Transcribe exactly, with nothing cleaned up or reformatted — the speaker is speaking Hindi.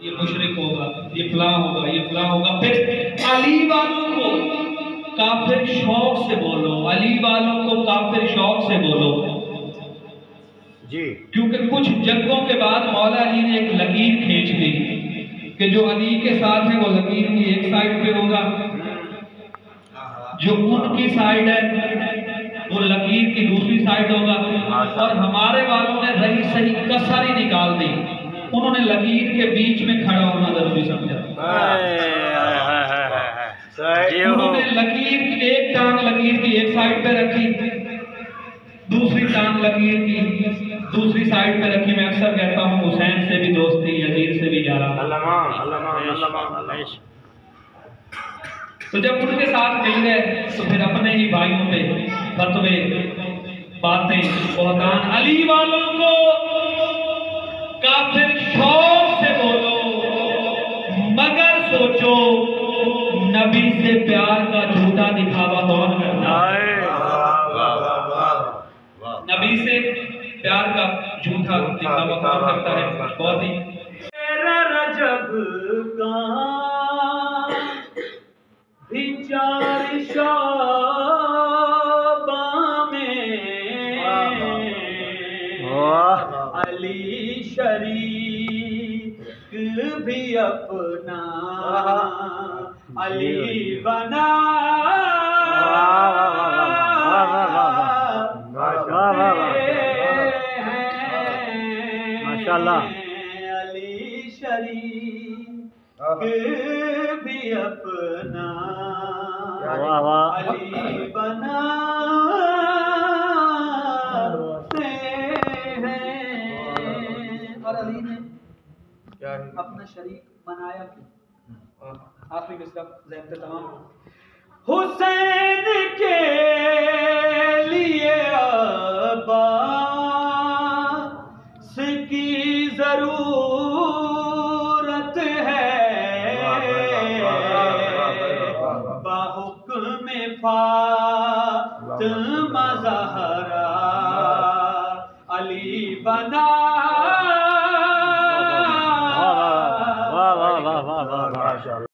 ये मुशरिक होगा, ये फला होगा, ये फला होगा। फिर अली वालों को काफिर शौक से बोलो, अली वालों को काफिर शौक से बोलो जी। क्योंकि कुछ जंगों के बाद मौला अली ने एक लकीर खींच दी कि जो अली के साथ है वो लकीर की एक साइड पे होगा, जो उनकी साइड है वो लकीर की दूसरी साइड होगा। और हमारे वालों ने रही सही कसर ही निकाल दी, उन्होंने लकीर के बीच में खड़ा होना जरूरी समझा। उन्होंने लकीर की एक टांग लकीर की एक साइड पे रखी, दूसरी टांग लकीर की दूसरी साइड पे रखी। मैं अक्सर कहता हूँ हुसैन से भी दोस्ती, यजीद से भी यारा। तो जब उनके साथ मिल गए तो फिर अपने ही भाइयों पे फतवे, बातें, बहतान। अली वालों को काफिर शौक से बोलो, मगर सोचो नबी से प्यार का झूठा दिखावा कौन करता है? नबी से प्यार का झूठा दिखावा कौन करता है? बहुत ही रजब का विचार शोबा में अली शरीक भी अपना अली बना माशाल्लाह। अली शरीक भी अपना अली बना और अली ने क्या है अपना शरीक बनाया क्यों? आखिरी मिसरा ज़हन पे तमाम। हुसैन के लिए अब्बास की जरूरत है, बाहुक्म फातिमा ज़हरा अली बना